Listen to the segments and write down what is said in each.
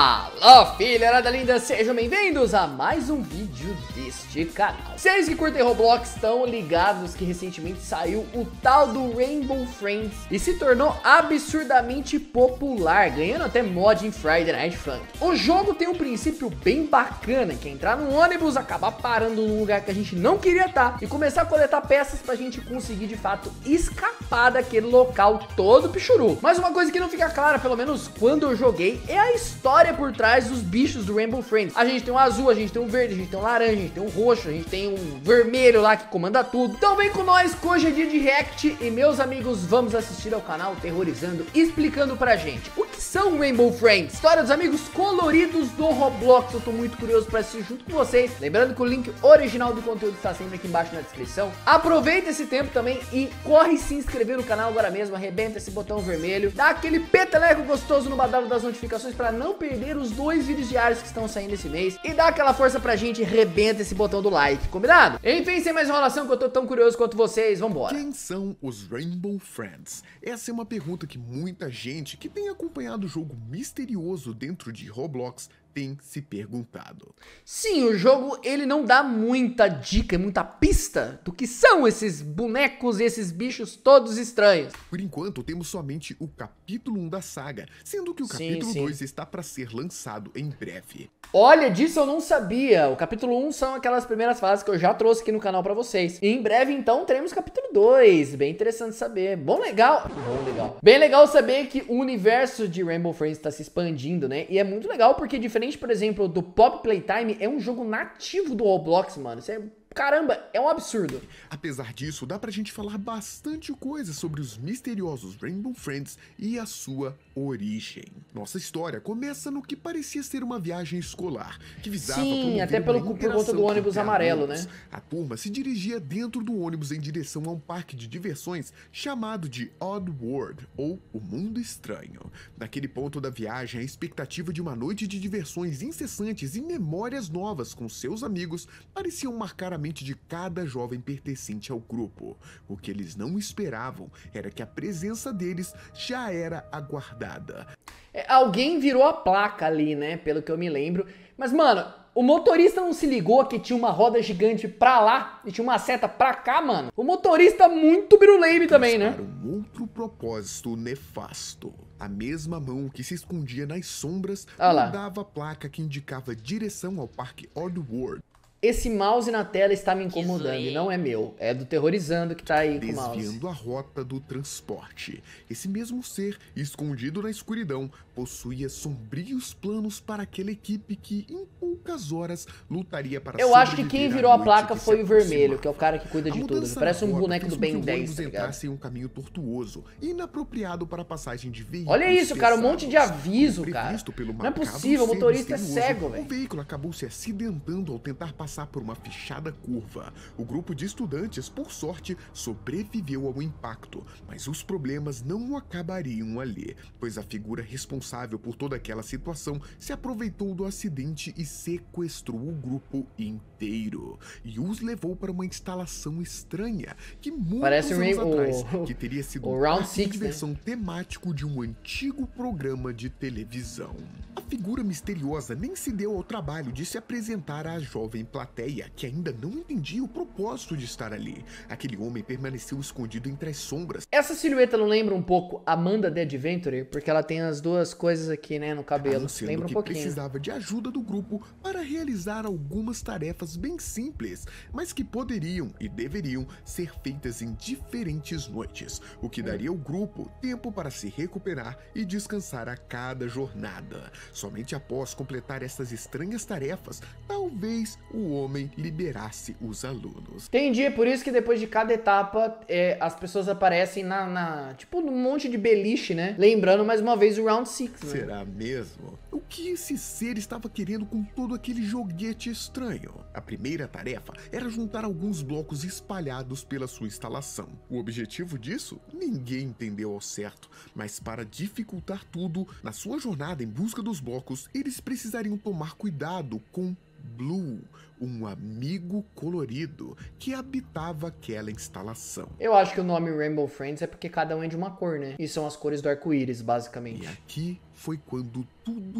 Fala, filharada linda, sejam bem-vindos a mais um vídeo deste canal. Vocês que curtem Roblox estão ligados que recentemente saiu o tal do Rainbow Friends e se tornou absurdamente popular, ganhando até mod em Friday Night Funk. O jogo tem um princípio bem bacana, que é entrar num ônibus, acabar parando num lugar que a gente não queria estar e começar a coletar peças pra gente conseguir de fato escapar daquele local todo pichuru. Mas uma coisa que não fica clara, pelo menos quando eu joguei, é a história por trás dos bichos do Rainbow Friends. A gente tem um azul, a gente tem um verde, a gente tem um laranja, a gente tem um roxo, a gente tem um vermelho lá que comanda tudo. Então vem com nós que hoje é dia de react e meus amigos, vamos assistir ao canal Terrorizando, explicando pra gente o que são Rainbow Friends, história dos amigos coloridos do Roblox. Eu tô muito curioso pra assistir junto com vocês. Lembrando que o link original do conteúdo está sempre aqui embaixo na descrição. Aproveita esse tempo também e corre se inscrever no canal agora mesmo, arrebenta esse botão vermelho, dá aquele peteleco gostoso no badalo das notificações pra não perder os 2 vídeos diários que estão saindo esse mês e dá aquela força pra gente, rebenta esse botão do like, combinado? Enfim, sem mais enrolação, que eu tô tão curioso quanto vocês, vambora. Quem são os Rainbow Friends? Essa é uma pergunta que muita gente que tem acompanhado o jogo misterioso dentro de Roblox tem se perguntado. Sim, o jogo ele não dá muita dica, muita pista do que são esses bonecos e esses bichos todos estranhos. Por enquanto, temos somente o capítulo 1 da saga, sendo que o capítulo 2 está para ser lançado em breve. Olha, disso eu não sabia. O capítulo 1 são aquelas primeiras fases que eu já trouxe aqui no canal pra vocês. E em breve, então, teremos capítulo 2. Bem interessante saber. Bom, legal. Bem legal saber que o universo de Rainbow Friends tá se expandindo, né? E é muito legal porque, diferente, por exemplo, do Pop Playtime, é um jogo nativo do Roblox, mano. Isso é... Caramba, é um absurdo. Apesar disso, dá pra gente falar bastante coisa sobre os misteriosos Rainbow Friends e a sua origem. Nossa história começa no que parecia ser uma viagem escolar, que visava Sim, até por conta do ônibus amarelo, né? A turma se dirigia dentro do ônibus em direção a um parque de diversões chamado de Odd World, ou o Mundo Estranho. Naquele ponto da viagem, a expectativa de uma noite de diversões incessantes e memórias novas com seus amigos pareciam marcar a de cada jovem pertencente ao grupo. O que eles não esperavam era que a presença deles já era aguardada. Alguém virou a placa ali, né? Pelo que eu me lembro. Mas, mano, o motorista não se ligou que tinha uma roda gigante pra lá e tinha uma seta pra cá, mano. O motorista muito biruleibe também, né? Para um outro propósito nefasto. A mesma mão que se escondia nas sombras dava a placa que indicava direção ao parque Odd World. Esse mouse na tela está me incomodando e não é meu, é do Terrorizando que tá aí com o mouse. Desviando a rota do transporte. Esse mesmo ser, escondido na escuridão, possuía sombrios planos para aquela equipe que, em poucas horas, lutaria para Eu acho que quem virou a placa foi o vermelho, que é o cara que cuida de tudo. Parece um boneco do Ben 10, tá ligado? Entrasse em um caminho tortuoso, inapropriado para a passagem de veículos. Olha isso, cara, um monte de aviso, cara. Não é possível, o motorista é cego, velho. O veículo acabou se acidentando ao tentar passar por uma fechada curva. O grupo de estudantes, por sorte, sobreviveu ao impacto, mas os problemas não acabariam ali, pois a figura responsável por toda aquela situação se aproveitou do acidente e sequestrou o grupo inteiro e os levou para uma instalação estranha que muitos anos atrás que teria sido um parque de diversão temático de um antigo programa de televisão. A figura misteriosa nem se deu ao trabalho de se apresentar à jovem plateia, que ainda não entendia o propósito de estar ali. Aquele homem permaneceu escondido entre as sombras. Essa silhueta não lembra um pouco Amanda the Adventurer? Porque ela tem as duas coisas aqui, né, no cabelo. Lembra um pouquinho. Precisava de ajuda do grupo para realizar algumas tarefas bem simples, mas que poderiam e deveriam ser feitas em diferentes noites, o que daria ao grupo tempo para se recuperar e descansar a cada jornada. Somente após completar essas estranhas tarefas, talvez o homem liberasse os alunos. Entendi, é por isso que depois de cada etapa as pessoas aparecem tipo num monte de beliche, né? Lembrando mais uma vez o Round 6, né? Será mesmo? O que esse ser estava querendo com todo aquele joguete estranho? A primeira tarefa era juntar alguns blocos espalhados pela sua instalação. O objetivo disso? Ninguém entendeu ao certo, mas para dificultar tudo, na sua jornada em busca dos blocos, eles precisariam tomar cuidado com Blue, um amigo colorido que habitava aquela instalação. Eu acho que o nome Rainbow Friends é porque cada um é de uma cor, né? E são as cores do arco-íris, basicamente. E aqui foi quando tudo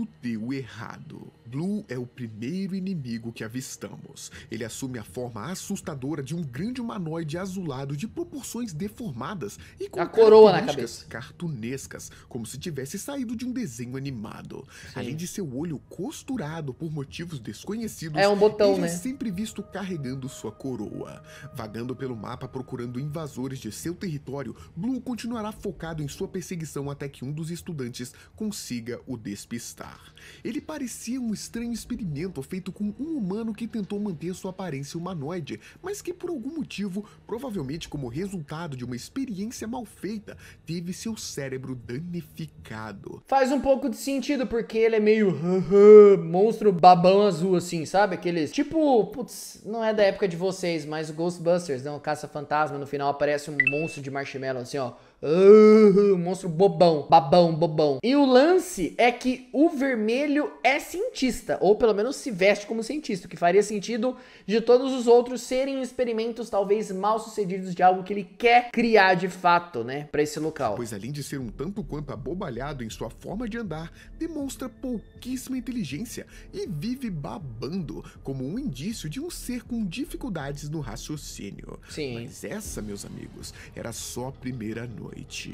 tudo deu errado. Blue é o primeiro inimigo que avistamos. Ele assume a forma assustadora de um grande humanoide azulado de proporções deformadas e com a coroa na características cabeça cartunescas, como se tivesse saído de um desenho animado. Sim. Além de seu olho costurado por motivos desconhecidos, é um botão, ele né? é sempre visto carregando sua coroa. Vagando pelo mapa procurando invasores de seu território, Blue continuará focado em sua perseguição até que um dos estudantes consiga o despistar. Ele parecia um estranho experimento feito com um humano que tentou manter sua aparência humanoide, mas que por algum motivo, provavelmente como resultado de uma experiência mal feita, teve seu cérebro danificado. Faz um pouco de sentido, porque ele é meio monstro babão azul, assim, sabe? Aqueles, tipo, putz, não é da época de vocês, mas o Ghostbusters, né? O Caça-Fantasma, no final aparece um monstro de marshmallow, assim, ó. Monstro bobão, babão, bobão. E o lance é que o vermelho é cientista, ou pelo menos se veste como cientista, o que faria sentido de todos os outros serem experimentos talvez mal sucedidos de algo que ele quer criar de fato, né, pra esse local. Pois além de ser um tanto quanto abobalhado em sua forma de andar, demonstra pouquíssima inteligência e vive babando como um indício de um ser com dificuldades no raciocínio. Sim. Mas essa, meus amigos, era só a primeira noite.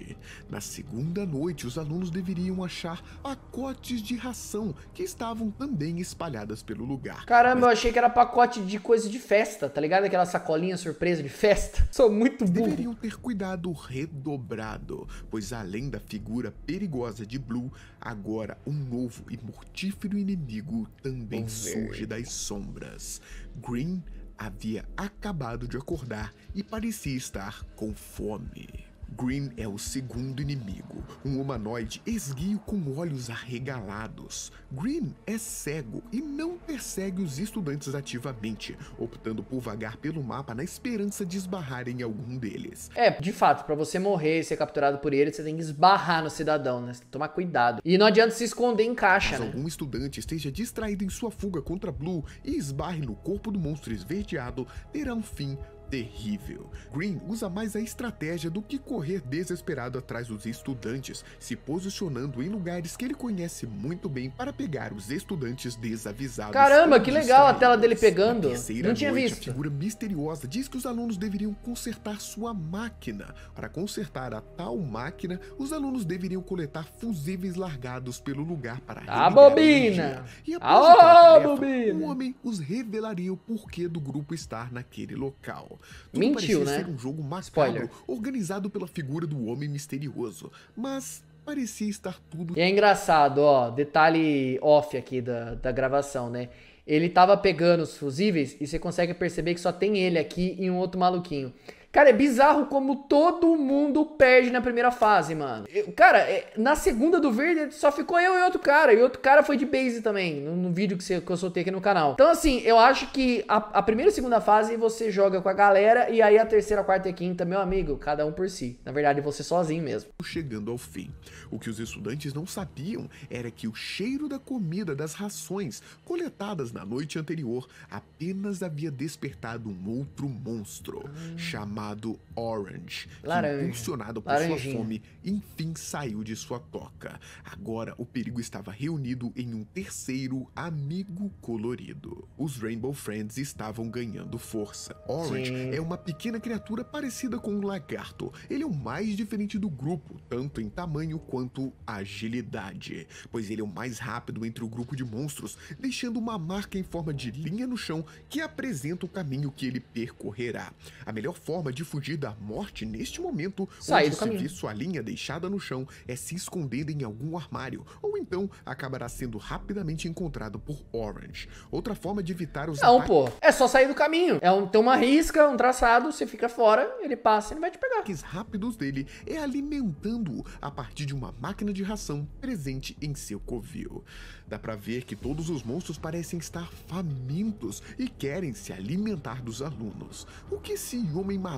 Na segunda noite, os alunos deveriam achar pacotes de ração que estavam também espalhadas pelo lugar. Caramba, eu achei que era pacote de coisa de festa, tá ligado? Aquela sacolinha surpresa de festa. Sou muito burro. Deveriam ter cuidado redobrado, pois além da figura perigosa de Blue, agora um novo e mortífero inimigo também surge das sombras. Green havia acabado de acordar e parecia estar com fome. Green é o segundo inimigo, um humanoide esguio com olhos arregalados. Green é cego e não persegue os estudantes ativamente, optando por vagar pelo mapa na esperança de esbarrar em algum deles. É, de fato, pra você morrer e ser capturado por ele, você tem que esbarrar no cidadão, né? Você tem que tomar cuidado. E não adianta se esconder em caixa, Caso né? algum estudante esteja distraído em sua fuga contra Blue e esbarre no corpo do monstro esverdeado, terá um fim terrível. Green usa mais a estratégia do que correr desesperado atrás dos estudantes, se posicionando em lugares que ele conhece muito bem para pegar os estudantes desavisados. Caramba, que legal a tela dele distraídos. pegando. Na terceira Não tinha noite, visto. A figura misteriosa diz que os alunos deveriam consertar sua máquina. Para consertar a tal máquina, os alunos deveriam coletar fusíveis largados pelo lugar para A religar bobina! energia. E após A aquela tarefa, bobina! o homem os revelaria o porquê do grupo estar naquele local. Tudo Mentiu, parecia né? ser um jogo macabro, Spoiler. organizado pela figura do homem misterioso, mas parecia estar tudo E é engraçado, ó, detalhe off aqui da gravação, né? Ele tava pegando os fusíveis e você consegue perceber que só tem ele aqui e um outro maluquinho. Cara, é bizarro como todo mundo perde na primeira fase, mano. Cara, na segunda do verde só ficou eu e outro cara. E outro cara foi de base também, no vídeo que eu soltei aqui no canal. Então, assim, eu acho que a primeira e segunda fase você joga com a galera. E aí a terceira, quarta e quinta, meu amigo, cada um por si. Na verdade, você sozinho mesmo. chegando ao fim. O que os estudantes não sabiam era que o cheiro da comida das rações coletadas na noite anterior apenas havia despertado um outro monstro, chamado Orange, Laranja. que, impulsionado por Laranjinha. sua fome, enfim saiu de sua toca. Agora o perigo estava reunido em um terceiro amigo colorido. Os Rainbow Friends estavam ganhando força. Orange Sim. é uma pequena criatura parecida com um lagarto. Ele é o mais diferente do grupo, tanto em tamanho quanto agilidade, pois ele é o mais rápido entre o grupo de monstros, deixando uma marca em forma de linha no chão que apresenta o caminho que ele percorrerá. A melhor forma de fugir da morte neste momento, Sair onde do se caminho. vê sua linha deixada no chão, é se escondendo em algum armário, ou então acabará sendo rapidamente encontrado por Orange. Outra forma de evitar os Não, pô. É só sair do caminho. Tem uma risca, um traçado, você fica fora, ele passa e ele vai te pegar. ataques rápidos dele é alimentando-o a partir de uma máquina de ração presente em seu covil. Dá pra ver que todos os monstros parecem estar famintos e querem se alimentar dos alunos. O que esse homem maluco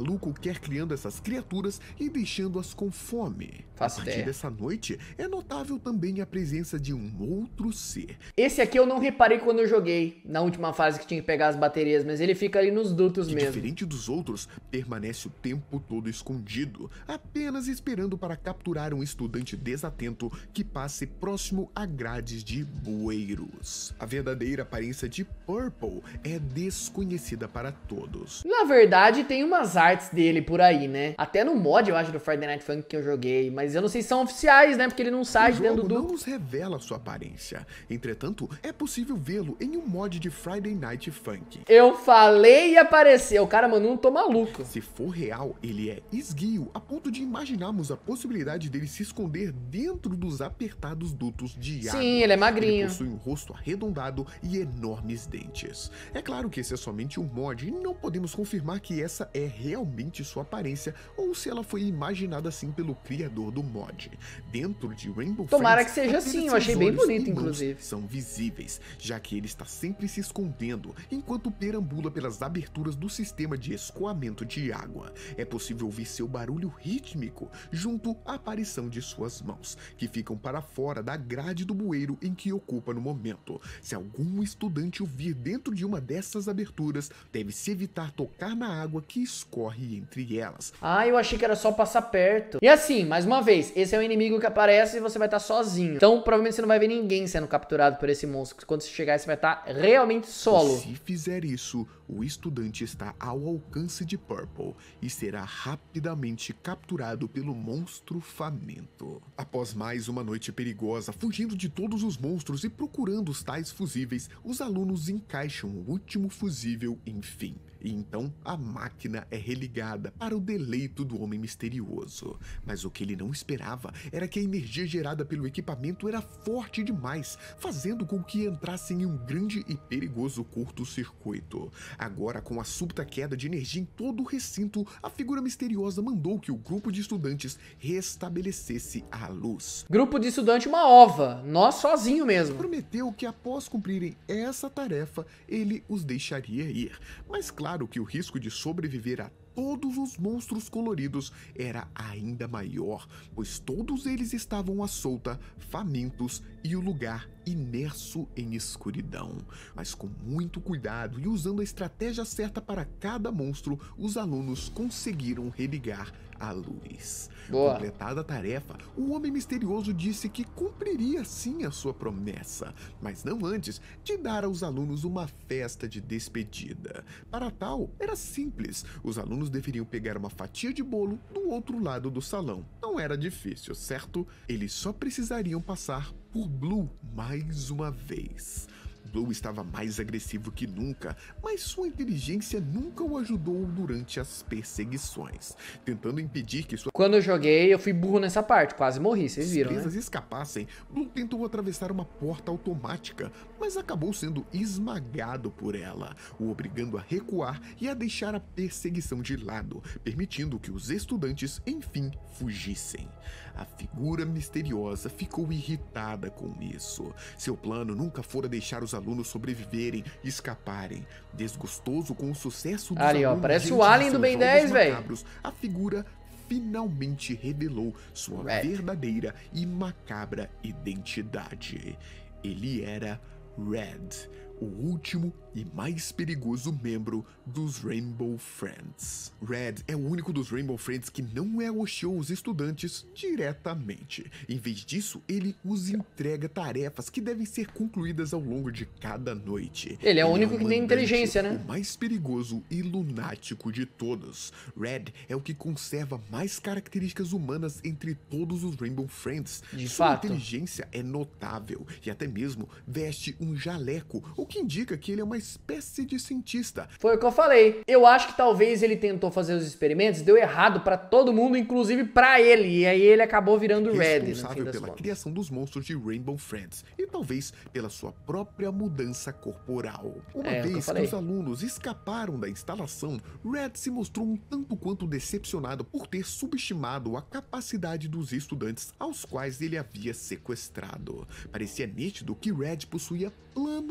maluco quer criando essas criaturas e deixando-as com fome. Faço A partir ideia. dessa noite, é notável também a presença de um outro ser. Esse aqui eu não reparei quando eu joguei, na última fase que tinha que pegar as baterias, mas ele fica ali nos dutos Que, mesmo. diferente dos outros, permanece o tempo todo escondido, apenas esperando para capturar um estudante desatento que passe próximo a grades de bueiros. A verdadeira aparência de Purple é desconhecida para todos. Na verdade, tem umas artes dele por aí, né? Até no mod, eu acho, do Friday Night Funkin' que eu joguei, mas eu não sei se são oficiais, né? Porque ele não sai O dentro jogo do... não nos revela sua aparência. Entretanto, é possível vê-lo em um mod de Friday Night Funkin'. Eu falei e apareceu. O cara, mano, não tô maluco. Se for real, ele é esguio, a ponto de imaginarmos a possibilidade dele se esconder dentro dos apertados dutos de água. Sim, ele é magrinho. Ele possui um rosto arredondado e enormes dentes. É claro que esse é somente um mod e não podemos confirmar que essa é realmente sua aparência ou se ela foi imaginada assim pelo criador do mod. Dentro de Rainbow Tomara Friends, que seja apenas assim, eu seus achei bem olhos bonito, e mãos inclusive. são visíveis, já que ele está sempre se escondendo enquanto perambula pelas aberturas do sistema de escoamento de água. É possível ouvir seu barulho rítmico junto à aparição de suas mãos, que ficam para fora da grade do bueiro em que ocupa no momento. Se algum estudante o vir dentro de uma dessas aberturas, deve-se evitar tocar na água que escorre entre elas. Ah, eu achei que era só passar perto. E assim, mais uma vez, esse é o inimigo que aparece e você vai estar sozinho. Então, provavelmente você não vai ver ninguém sendo capturado por esse monstro. Quando você chegar, você vai estar realmente solo. Se fizer isso, o estudante está ao alcance de Purple e será rapidamente capturado pelo monstro faminto. Após mais uma noite perigosa, fugindo de todos os monstros e procurando os tais fusíveis, os alunos encaixam o último fusível, enfim. E então a máquina é religada para o deleito do homem misterioso. Mas o que ele não esperava era que a energia gerada pelo equipamento era forte demais, fazendo com que entrassem em um grande e perigoso curto-circuito. Agora, com a súbita queda de energia em todo o recinto, a figura misteriosa mandou que o grupo de estudantes restabelecesse a luz. Grupo de estudante, uma ova. Nós sozinho mesmo. Prometeu que após cumprirem essa tarefa, ele os deixaria ir. Mas claro que o risco de sobreviver a todos os monstros coloridos era ainda maior, pois todos eles estavam à solta, famintos e o lugar imerso em escuridão. Mas com muito cuidado e usando a estratégia certa para cada monstro, os alunos conseguiram religar a luz. Boa. Completada a tarefa, o homem misterioso disse que cumpriria sim a sua promessa, mas não antes de dar aos alunos uma festa de despedida. Para tal, era simples. Os alunos deveriam pegar uma fatia de bolo do outro lado do salão. Não era difícil, certo? Eles só precisariam passar por Blue mais uma vez. Blue estava mais agressivo que nunca, mas sua inteligência nunca o ajudou durante as perseguições, tentando impedir que suas Quando eu joguei, eu fui burro nessa parte. Quase morri, vocês viram, né? presas escapassem. Blue tentou atravessar uma porta automática, mas acabou sendo esmagado por ela, o obrigando a recuar e a deixar a perseguição de lado, permitindo que os estudantes, enfim, fugissem. A figura misteriosa ficou irritada com isso. Seu plano nunca fora deixar os alunos sobreviverem e escaparem. Desgostoso com o sucesso dos Ali, ó, alunos parece diante o de Alien do seus Ben jogos 10, véi. macabros, a figura finalmente revelou sua Red. verdadeira e macabra identidade. Ele era Red, o último e mais perigoso membro dos Rainbow Friends. Red é o único dos Rainbow Friends que não elogiou os estudantes diretamente. Em vez disso, ele os entrega tarefas que devem ser concluídas ao longo de cada noite. Ele é o único que tem mandante, inteligência, né? O mais perigoso e lunático de todos. Red é o que conserva mais características humanas entre todos os Rainbow Friends. De Sua fato. inteligência é notável e até mesmo veste um jaleco, o que indica que ele é uma espécie de cientista. Foi o que eu falei. Eu acho que talvez ele tentou fazer os experimentos, deu errado pra todo mundo, inclusive pra ele. E aí ele acabou virando Red, no fim Responsável das pela contas. criação dos monstros de Rainbow Friends e talvez pela sua própria mudança corporal. Uma É, o que eu vez que falei. os alunos escaparam da instalação, Red se mostrou um tanto quanto decepcionado por ter subestimado a capacidade dos estudantes aos quais ele havia sequestrado. Parecia nítido que Red possuía planos para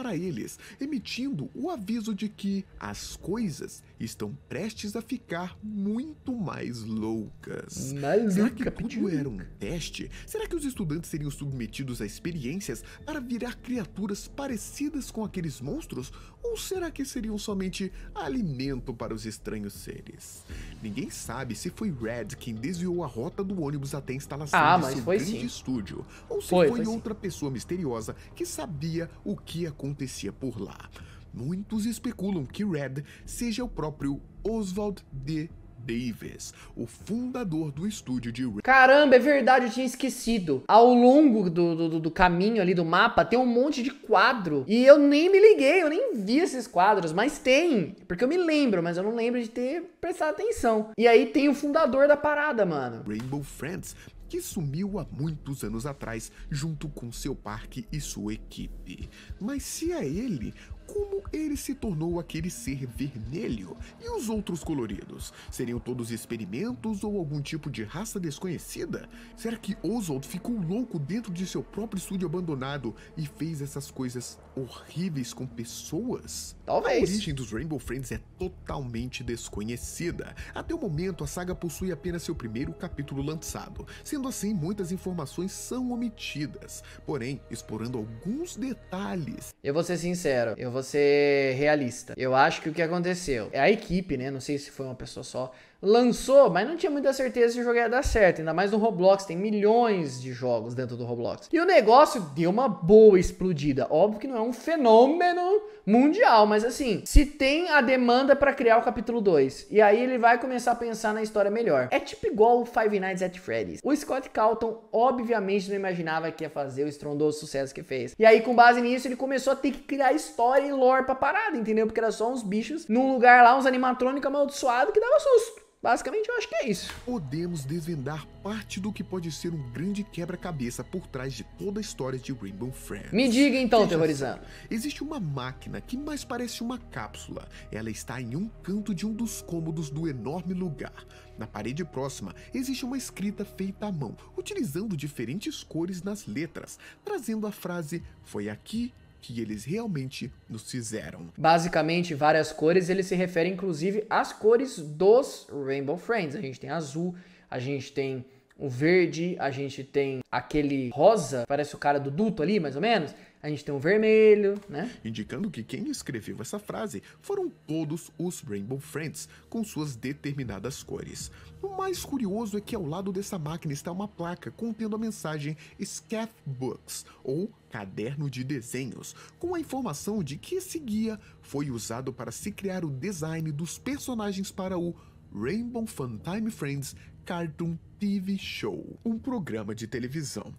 para eles, emitindo o aviso de que as coisas estão prestes a ficar muito mais loucas. Será que tudo era um teste? Será que os estudantes seriam submetidos a experiências para virar criaturas parecidas com aqueles monstros? Ou será que seriam somente alimento para os estranhos seres? Ninguém sabe se foi Red quem desviou a rota do ônibus até a instalação de seu grande estúdio, ou se foi outra pessoa misteriosa que sabia o que acontecia por lá. Muitos especulam que Red seja o próprio Oswald D. Davis, o fundador do estúdio de Red. Caramba, é verdade, eu tinha esquecido. Ao longo do caminho ali do mapa tem um monte de quadro. E eu nem me liguei, eu nem vi esses quadros, mas tem. Porque eu me lembro, mas eu não lembro de ter prestado atenção. E aí tem o fundador da parada, mano. Rainbow Friends, que sumiu há muitos anos atrás junto com seu parque e sua equipe. Mas se é ele, como ele se tornou aquele ser vermelho? E os outros coloridos? Seriam todos experimentos ou algum tipo de raça desconhecida? Será que Oswald ficou louco dentro de seu próprio estúdio abandonado e fez essas coisas horríveis com pessoas? Talvez. A origem dos Rainbow Friends é totalmente desconhecida. Até o momento, a saga possui apenas seu primeiro capítulo lançado. Sendo assim, muitas informações são omitidas. Porém, explorando alguns detalhes... Eu vou ser sincero, eu vou ser realista. Eu acho que o que aconteceu é a equipe, né? Não sei se foi uma pessoa só. Lançou, mas não tinha muita certeza se o jogo ia dar certo. Ainda mais no Roblox, tem milhões de jogos dentro do Roblox. E o negócio deu uma boa explodida. Óbvio que não é um fenômeno mundial, mas assim, se tem a demanda pra criar o capítulo 2, e aí ele vai começar a pensar na história melhor. É tipo igual o Five Nights at Freddy's. O Scott Cawthon, obviamente, não imaginava que ia fazer o estrondoso sucesso que fez. E aí, com base nisso, ele começou a ter que criar história e lore pra parada, entendeu? Porque era só uns bichos num lugar lá, uns animatrônicos amaldiçoados que dava susto. Basicamente, eu acho que é isso. Podemos desvendar parte do que pode ser um grande quebra-cabeça por trás de toda a história de Rainbow Friends. Me diga então, Terrorizando. Existe uma máquina que mais parece uma cápsula. Ela está em um canto de um dos cômodos do enorme lugar. Na parede próxima, existe uma escrita feita à mão, utilizando diferentes cores nas letras, trazendo a frase "Foi aqui que eles realmente nos fizeram". Basicamente, várias cores, ele se refere inclusive às cores dos Rainbow Friends. A gente tem azul, a gente tem o verde, a gente tem aquele rosa, parece o cara do duto ali, mais ou menos. A gente tem um vermelho, né? Indicando que quem escreveu essa frase foram todos os Rainbow Friends, com suas determinadas cores. O mais curioso é que ao lado dessa máquina está uma placa contendo a mensagem Scrapbooks, ou caderno de desenhos, com a informação de que esse guia foi usado para se criar o design dos personagens para o Rainbow Funtime Friends Cartoon TV Show, um programa de televisão.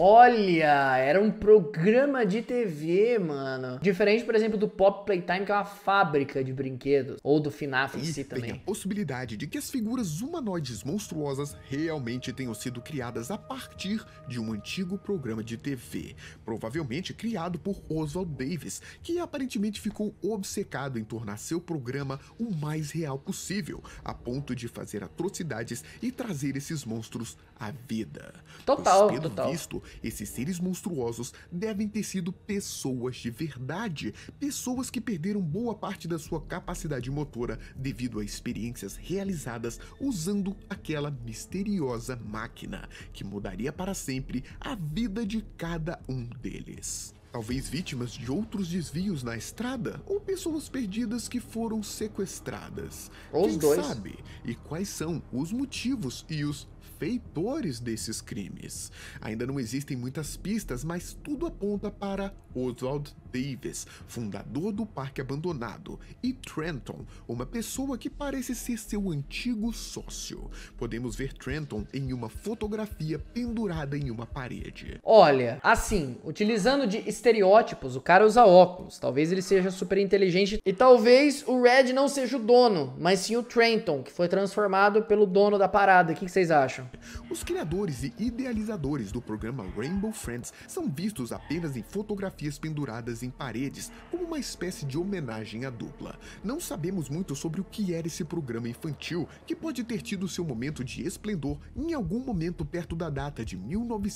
Olha, era um programa de TV, mano. Diferente, por exemplo, do Pop Playtime, que é uma fábrica de brinquedos. Ou do FNAF em si também. Tem a possibilidade de que as figuras humanoides monstruosas realmente tenham sido criadas a partir de um antigo programa de TV. Provavelmente criado por Oswald Davis, que aparentemente ficou obcecado em tornar seu programa o mais real possível, a ponto de fazer atrocidades e trazer esses monstros à vida. Total, Pois, pelo total. visto, esses seres monstruosos devem ter sido pessoas de verdade, pessoas que perderam boa parte da sua capacidade motora devido a experiências realizadas usando aquela misteriosa máquina, que mudaria para sempre a vida de cada um deles. Talvez vítimas de outros desvios na estrada ou pessoas perdidas que foram sequestradas. Ou os Quem dois. sabe? E quais são os motivos e os feitores desses crimes? Ainda não existem muitas pistas, mas tudo aponta para Oswald Davis, fundador do parque abandonado, e Trenton, uma pessoa que parece ser seu antigo sócio. Podemos ver Trenton em uma fotografia pendurada em uma parede. Olha, assim, utilizando de estereótipos, o cara usa óculos. Talvez ele seja super inteligente. E talvez o Red não seja o dono, mas sim o Trenton, que foi transformado pelo dono da parada. O que vocês acham? Os criadores e idealizadores do programa Rainbow Friends são vistos apenas em fotografias penduradas em paredes, como uma espécie de homenagem à dupla. Não sabemos muito sobre o que era esse programa infantil, que pode ter tido seu momento de esplendor em algum momento perto da data de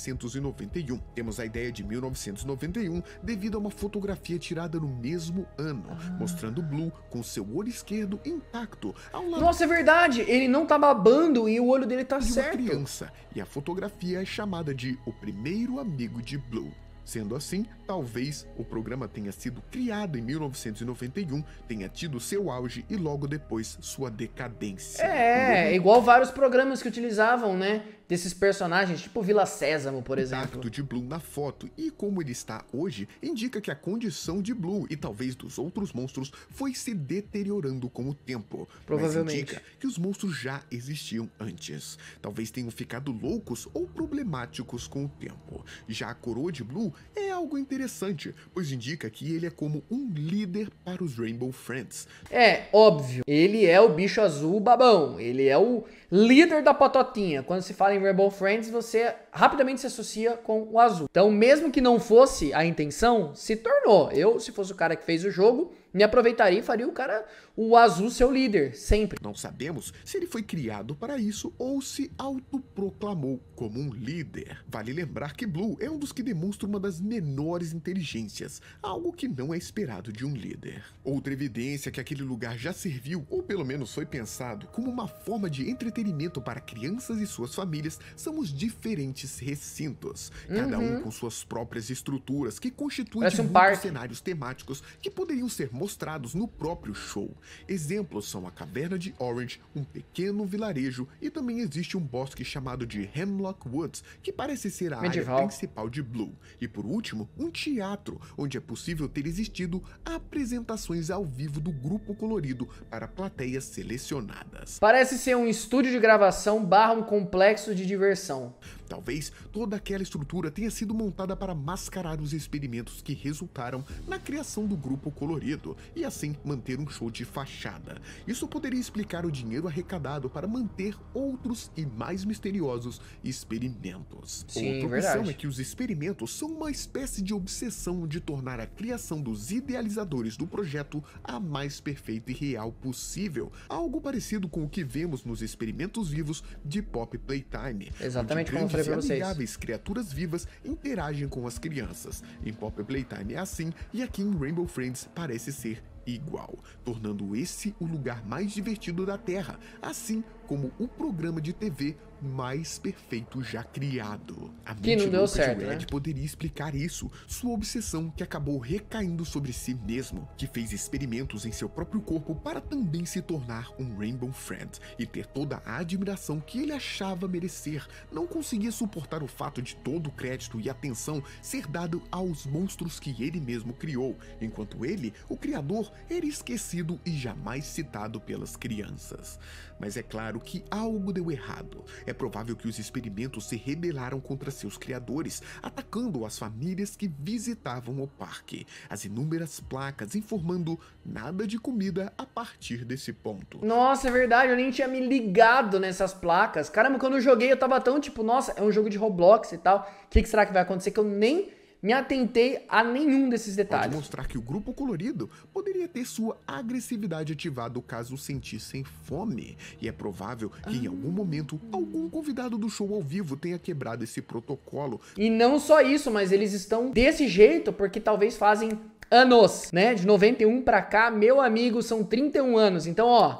1991. Temos a ideia de 1991 devido a uma fotografia tirada no mesmo ano, mostrando Blue com seu olho esquerdo intacto ao lado. Nossa, é verdade, ele não tá babando e o olho dele tá de uma certo. criança, e a fotografia é chamada de O Primeiro Amigo de Blue. Sendo assim, talvez o programa tenha sido criado em 1991, tenha tido seu auge e logo depois sua decadência. É igual vários programas que utilizavam, né, desses personagens, tipo Vila Sésamo, por exemplo. O impacto de Blue na foto e como ele está hoje indica que a condição de Blue e talvez dos outros monstros foi se deteriorando com o tempo. Provavelmente. Mas indica que os monstros já existiam antes. Talvez tenham ficado loucos ou problemáticos com o tempo. Já a coroa de Blue é algo interessante, pois indica que ele é como um líder para os Rainbow Friends. É, óbvio, ele é o bicho azul babão, ele é o líder da patotinha. Quando se fala em Rainbow Friends, você rapidamente se associa com o azul. Então, mesmo que não fosse a intenção, se tornou. Eu, se fosse o cara que fez o jogo, me aproveitaria e faria o azul seu líder, sempre. Não sabemos se ele foi criado para isso ou se autoproclamou como um líder. Vale lembrar que Blue é um dos que demonstra uma das menores inteligências, algo que não é esperado de um líder. Outra evidência que aquele lugar já serviu, ou pelo menos foi pensado, como uma forma de entretenimento para crianças e suas famílias, são os diferentes recintos, cada um com suas próprias estruturas que constituem Parece de um muitos parque. cenários temáticos que poderiam ser mostrados no próprio show. Exemplos são a Caverna de Orange, um pequeno vilarejo, e também existe um bosque chamado de Hemlock Woods, que parece ser a Medieval. área principal de Blue. E por último, um teatro, onde é possível ter existido apresentações ao vivo do grupo colorido para plateias selecionadas. Parece ser um estúdio de gravação barra um complexo de diversão. Talvez toda aquela estrutura tenha sido montada para mascarar os experimentos que resultaram na criação do grupo colorido e assim manter um show de fachada. Isso poderia explicar o dinheiro arrecadado para manter outros e mais misteriosos experimentos. Sim, Outra verdade. opção é que os experimentos são uma espécie de obsessão de tornar a criação dos idealizadores do projeto a mais perfeita e real possível, algo parecido com o que vemos nos experimentos vivos de Pop Playtime. Exatamente onde como eu falei grandes pra e vocês. amigáveis criaturas vivas interagem com as crianças. Em Pop Playtime é assim, e aqui em Rainbow Friends parece ser igual, tornando esse o lugar mais divertido da Terra, assim como o programa de TV mais perfeito já criado. A Que não mente deu louca certo, de Red né? poderia explicar isso, sua obsessão que acabou recaindo sobre si mesmo, que fez experimentos em seu próprio corpo para também se tornar um Rainbow Friend e ter toda a admiração que ele achava merecer. Não conseguia suportar o fato de todo o crédito e atenção ser dado aos monstros que ele mesmo criou, enquanto ele, o criador, era esquecido e jamais citado pelas crianças. Mas é claro que algo deu errado. É provável que os experimentos se rebelaram contra seus criadores, atacando as famílias que visitavam o parque. As inúmeras placas informando nada de comida a partir desse ponto. Nossa, é verdade, eu nem tinha me ligado nessas placas. Caramba, quando eu joguei eu tava tão tipo, nossa, é um jogo de Roblox e tal. O que será que vai acontecer? Que eu nem me atentei a nenhum desses Pode detalhes. mostrar que o grupo colorido poderia ter sua agressividade ativada caso sentissem fome. E é provável que em algum momento algum convidado do show ao vivo tenha quebrado esse protocolo. E não só isso, mas eles estão desse jeito porque talvez fazem anos, né? De 91 pra cá, meu amigo, são 31 anos. Então, ó,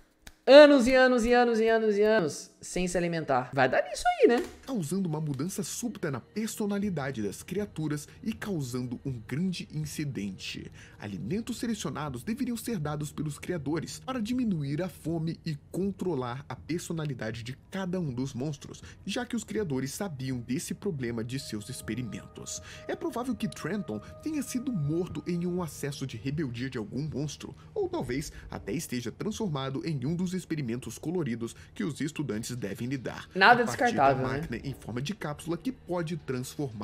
anos e anos e anos e anos e anos sem se alimentar. Vai dar nisso aí, né? Causando uma mudança súbita na personalidade das criaturas e causando um grande incidente. Alimentos selecionados deveriam ser dados pelos criadores para diminuir a fome e controlar a personalidade de cada um dos monstros, já que os criadores sabiam desse problema de seus experimentos. É provável que Trenton tenha sido morto em um acesso de rebeldia de algum monstro, ou talvez até esteja transformado em um dos experimentos coloridos que os estudantes devem lidar. Nada a partir descartável, da né? máquina em forma de cápsula que pode transformar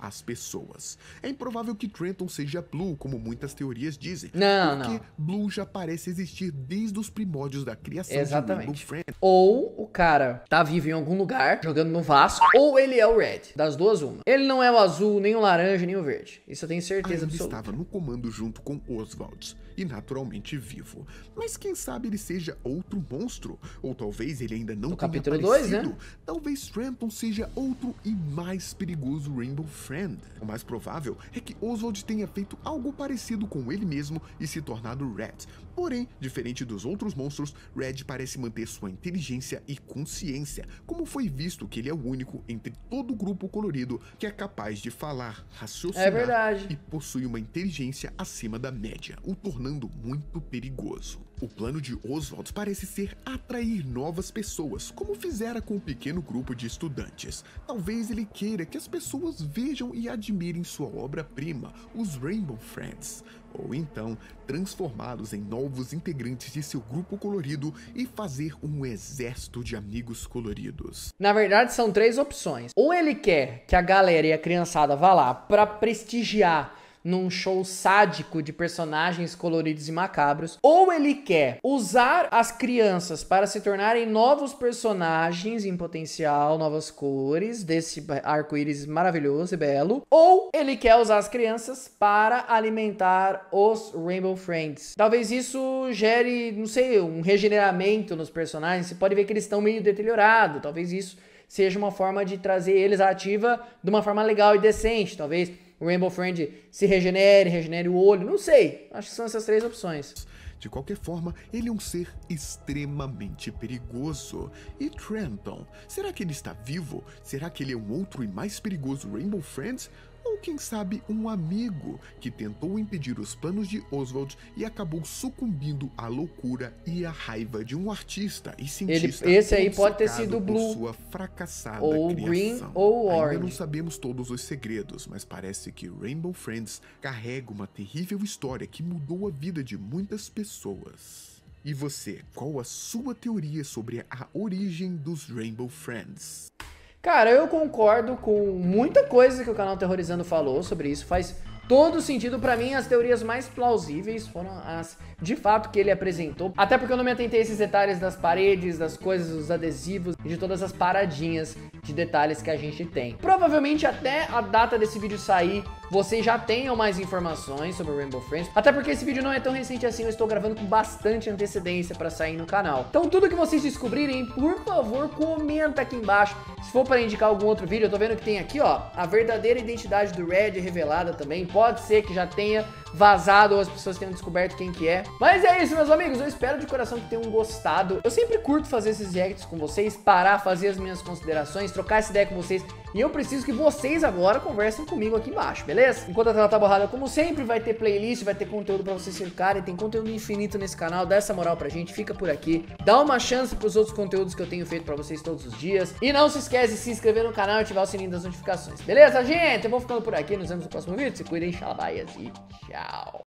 as pessoas. É improvável que Trenton seja Blue, como muitas teorias dizem. Não, porque não. Blue já parece existir desde os primórdios da criação de Rainbow Friends. Ou o cara tá vivo em algum lugar, jogando no Vasco, ou ele é o Red. Das duas, uma. Ele não é o azul, nem o laranja, nem o verde. Isso eu tenho certeza Ainda absoluta. estava no comando junto com Oswald, e naturalmente vivo. Mas quem sabe ele seja outro monstro? Ou talvez ele ainda não tenha capítulo aparecido. 2, né? Talvez Trenton seja outro e mais perigoso Rainbow Friend. O mais provável é que Oswald tenha feito algo parecido com ele mesmo e se tornado Red. Porém, diferente dos outros monstros, Red parece manter sua inteligência e consciência, como foi visto que ele é o único entre todo o grupo colorido que é capaz de falar, raciocinar e possui uma inteligência acima da média, o tornando muito perigoso. O plano de Oswald parece ser atrair novas pessoas, como fizera com o pequeno grupo de estudantes. Talvez ele queira que as pessoas vejam e admirem sua obra-prima, os Rainbow Friends. Ou então, transformá-los em novos integrantes de seu grupo colorido e fazer um exército de amigos coloridos. Na verdade, são 3 opções. Ou ele quer que a galera e a criançada vá lá pra prestigiar num show sádico de personagens coloridos e macabros, ou ele quer usar as crianças para se tornarem novos personagens em potencial, novas cores desse arco-íris maravilhoso e belo, ou ele quer usar as crianças para alimentar os Rainbow Friends. Talvez isso gere, não sei, um regeneramento nos personagens. Você pode ver que eles estão meio deteriorados. Talvez isso seja uma forma de trazer eles à ativa de uma forma legal e decente. Talvez o Rainbow Friend se regenere o olho, não sei. Acho que são essas 3 opções. De qualquer forma, ele é um ser extremamente perigoso. E Trenton? Será que ele está vivo? Será que ele é um outro e mais perigoso Rainbow Friend? Ou quem sabe um amigo que tentou impedir os planos de Oswald e acabou sucumbindo à loucura e à raiva de um artista e cientista. Esse aí pode ter sido por Blue, sua fracassada ou criação. Green, ou Orange. Ainda não sabemos todos os segredos, mas parece que Rainbow Friends carrega uma terrível história que mudou a vida de muitas pessoas. E você, qual a sua teoria sobre a origem dos Rainbow Friends? Cara, eu concordo com muita coisa que o canal Terrorizando falou sobre isso. Faz todo sentido. Pra mim, as teorias mais plausíveis foram as de fato que ele apresentou. Até porque eu não me atentei a esses detalhes das paredes, das coisas, dos adesivos e de todas as paradinhas de detalhes que a gente tem. Provavelmente até a data desse vídeo sair, vocês já tenham mais informações sobre o Rainbow Friends. Até porque esse vídeo não é tão recente assim, eu estou gravando com bastante antecedência pra sair no canal. Então tudo que vocês descobrirem, por favor, comenta aqui embaixo. Se for para indicar algum outro vídeo, eu tô vendo que tem aqui, ó, a verdadeira identidade do Red revelada também. Pode ser que já tenha vazado ou as pessoas tenham descoberto quem que é. Mas é isso, meus amigos, eu espero de coração que tenham gostado. Eu sempre curto fazer esses reacts com vocês, parar, fazer as minhas considerações, trocar essa ideia com vocês. E eu preciso que vocês agora conversem comigo aqui embaixo, beleza? Enquanto a tela tá borrada, como sempre, vai ter playlist, vai ter conteúdo pra vocês ficarem. Tem conteúdo infinito nesse canal, dá essa moral pra gente, fica por aqui. Dá uma chance pros outros conteúdos que eu tenho feito pra vocês todos os dias. E não se esquece de se inscrever no canal e ativar o sininho das notificações, beleza, gente? Eu vou ficando por aqui, nos vemos no próximo vídeo. Se cuidem, xalabaias e tchau!